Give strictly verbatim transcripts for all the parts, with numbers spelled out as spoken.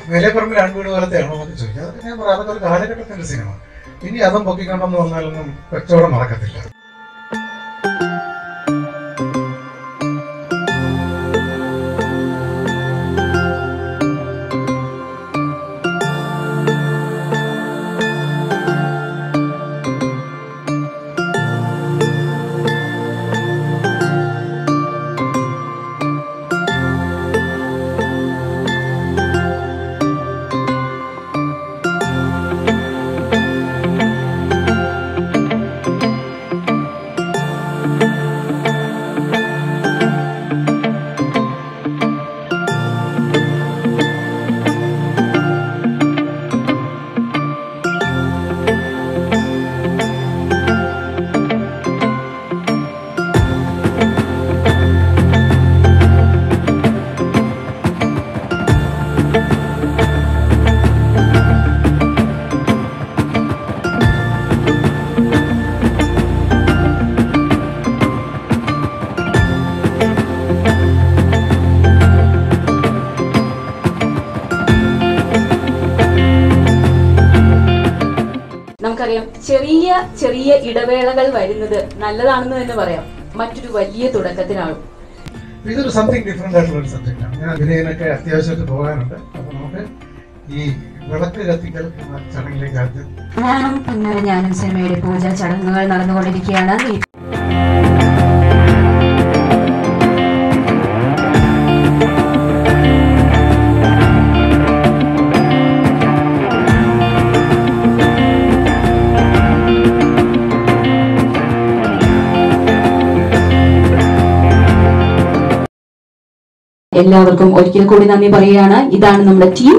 വേലപ്പറമ്പിൽ ആൺവീട് പോലത്തെയാണോ എന്നൊക്കെ ചോദിക്കുക. അതൊക്കെ ഞാൻ പറയാം, അതൊക്കെ ഒരു കാലഘട്ടത്തിന്റെ സിനിമ. ഇനി അതും പൊക്കിക്കണ്ടെന്ന് പറഞ്ഞാലൊന്നും കച്ചവടം നടക്കത്തില്ല. നമുക്കറിയാം ചെറിയ ചെറിയ ഇടവേളകൾ വരുന്നത് നല്ലതാണെന്ന് തന്നെ പറയാം മറ്റൊരു വലിയ തുടക്കത്തിനാണ്. ഇതൊരു സംതിങ് ഡിഫറെന്റ് ആയിട്ടുള്ള ഒരു സബ്ജക്റ്റാണ്. ഞാൻ അഭിനയനൊക്കെ അത്യാവശ്യമായിട്ട് പോകാനുണ്ട്. അപ്പൊ നമുക്ക് ഈ വിളക്ക് കത്തിക്കൽ എന്ന ചടങ്ങിലേക്ക് ആദ്യം ഞാനും പിന്നീട് ഞാനും സിനിമയുടെ പൂജാ ചടങ്ങുകൾ നടന്നുകൊണ്ടിരിക്കുകയാണ്. എല്ലാവർക്കും ഒരിക്കൽ കൂടി നന്ദി പറയുകയാണ്. ഇതാണ് നമ്മുടെ ടീം.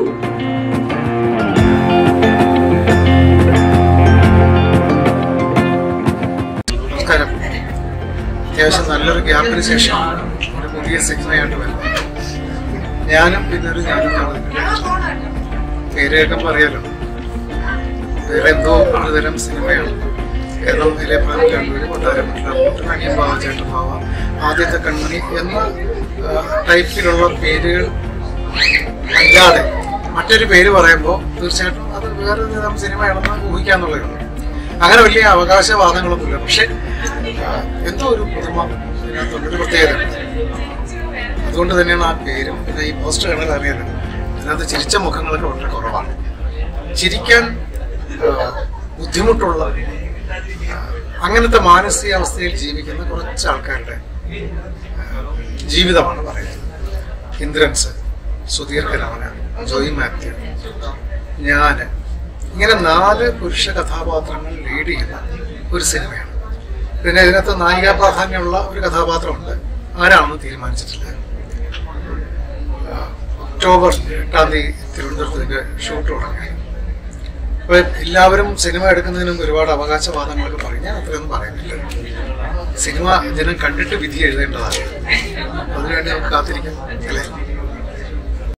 നമസ്കാരം. അത്യാവശ്യം നല്ലൊരു ഗ്യാപ്പിന് ശേഷം ഒരു പുതിയ സിനിമയായിട്ട് വരുന്നത്. ഞാനും പിന്നൊരു ഞാനും പേര് കേൾക്കുമ്പോൾ അറിയാലോ, വേറെ എന്തോ ഒരു തരം സിനിമയാണ്. കേരളം വേലപ്പറമ്പിൽ കണ്ണൂര് കൊട്ടാരം അനിയൻ ബാവ ചേട്ടൻ ബാവ ആദ്യത്തെ കൺമണി എന്ന ടൈപ്പിലുള്ള പേരുകൾ അല്ലാതെ മറ്റൊരു പേര് പറയുമ്പോൾ തീർച്ചയായിട്ടും അത് വേറൊരു തരം സിനിമയാണെന്ന് ഊഹിക്കാന്നുള്ളതാണ്. അങ്ങനെ വലിയ അവകാശവാദങ്ങളൊന്നുമില്ല. പക്ഷെ എന്തോ ഒരു പുതുമ ഇതിനകത്തൊരു പ്രത്യേകത. അതുകൊണ്ട് തന്നെയാണ് ആ പേരും. പിന്നെ ഈ പോസ്റ്റർ കണ്ടാൽ അറിയാലോ, ഇതിനകത്ത് ചിരിച്ച മുഖങ്ങളൊക്കെ വളരെ കുറവാണ്. ചിരിക്കാൻ ബുദ്ധിമുട്ടുള്ള അങ്ങനത്തെ മാനസികാവസ്ഥയിൽ ജീവിക്കുന്ന കുറച്ച് ആൾക്കാരുടെ ജീവിതമാണ് പറയുന്നത്. ഇന്ദ്രൻസ്, സുധീർ കരമന, ജോയി മാത്യു, ഞാൻ, ഇങ്ങനെ നാല് പുരുഷ കഥാപാത്രങ്ങൾ ലീഡ് ചെയ്യുന്ന ഒരു സിനിമയാണ്. പിന്നെ ഇതിനകത്ത് നായികാ പ്രാധാന്യമുള്ള ഒരു കഥാപാത്രമുണ്ട്. ആരാണെന്ന് തീരുമാനിച്ചിട്ടില്ല. ഒക്ടോബർ എട്ടാം തീയതി തിരുവനന്തപുരത്ത് ഇതിന്റെ ഷൂട്ട് തുടങ്ങി. അപ്പൊ എല്ലാവരും സിനിമ എടുക്കുന്നതിനും ഒരുപാട് അവകാശവാദങ്ങളൊക്കെ പറയും. ഞാൻ അത്രയൊന്നും പറയുന്നില്ല. സിനിമ ജനം കണ്ടിട്ട് വിധി എഴുതേണ്ടതാണ്. അതിനുവേണ്ടി നമുക്ക് കാത്തിരിക്കാം അല്ലേ?